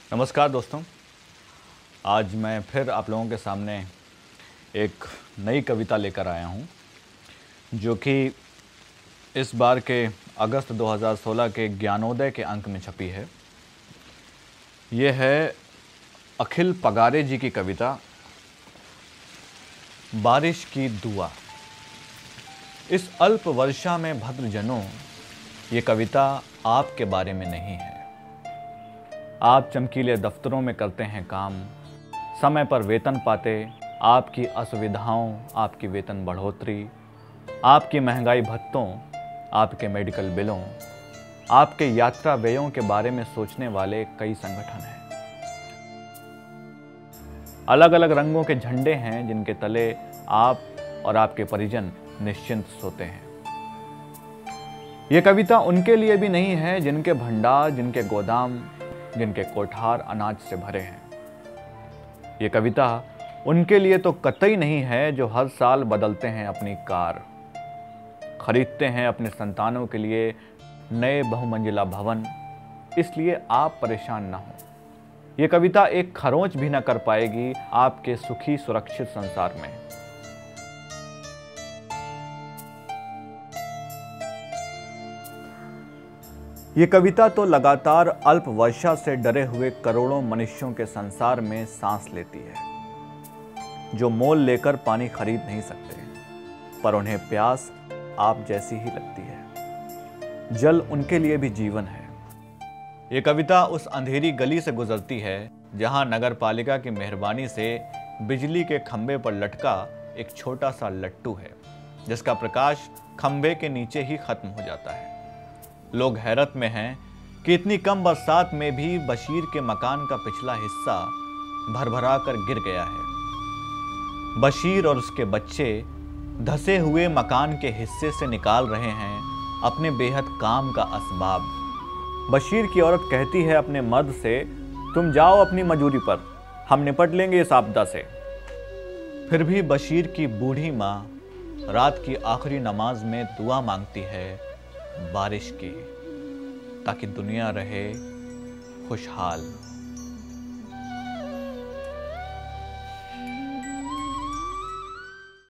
नमस्कार दोस्तों, आज मैं फिर आप लोगों के सामने एक नई कविता लेकर आया हूं, जो कि इस बार के अगस्त 2016 के ज्ञानोदय के अंक में छपी है। ये है अखिल पगारे जी की कविता बारिश की दुआ। इस अल्प वर्षा में भद्रजनों, ये कविता आपके बारे में नहीं है। आप चमकीले दफ्तरों में करते हैं काम, समय पर वेतन पाते, आपकी असुविधाओं, आपकी वेतन बढ़ोतरी, आपकी महंगाई भत्तों, आपके मेडिकल बिलों, आपके यात्रा व्ययों के बारे में सोचने वाले कई संगठन हैं। अलग अलग रंगों के झंडे हैं जिनके तले आप और आपके परिजन निश्चिंत सोते हैं। यह कविता उनके लिए भी नहीं है जिनके भंडार, जिनके गोदाम, जिनके कोठार अनाज से भरे हैं। ये कविता उनके लिए तो कतई नहीं है जो हर साल बदलते हैं अपनी कार, खरीदते हैं अपने संतानों के लिए नए बहुमंजिला भवन। इसलिए आप परेशान ना हो। ये कविता एक खरोंच भी ना कर पाएगी आपके सुखी सुरक्षित संसार में। ये कविता तो लगातार अल्प वर्षा से डरे हुए करोड़ों मनुष्यों के संसार में सांस लेती है, जो मोल लेकर पानी खरीद नहीं सकते, पर उन्हें प्यास आप जैसी ही लगती है। जल उनके लिए भी जीवन है। ये कविता उस अंधेरी गली से गुजरती है जहां नगर पालिका की मेहरबानी से बिजली के खंबे पर लटका एक छोटा सा लट्टू है, जिसका प्रकाश खंबे के नीचे ही खत्म हो जाता है। लोग हैरत में हैं कि इतनी कम बरसात में भी बशीर के मकान का पिछला हिस्सा भरभरा कर गिर गया है। बशीर और उसके बच्चे धसे हुए मकान के हिस्से से निकाल रहे हैं अपने बेहद काम का असबाब। बशीर की औरत कहती है अपने मर्द से, तुम जाओ अपनी मजूरी पर, हम निपट लेंगे इस आपदा से। फिर भी बशीर की बूढ़ी माँ रात की आखिरी नमाज में दुआ मांगती है बारिश की, ताकि दुनिया रहे खुशहाल।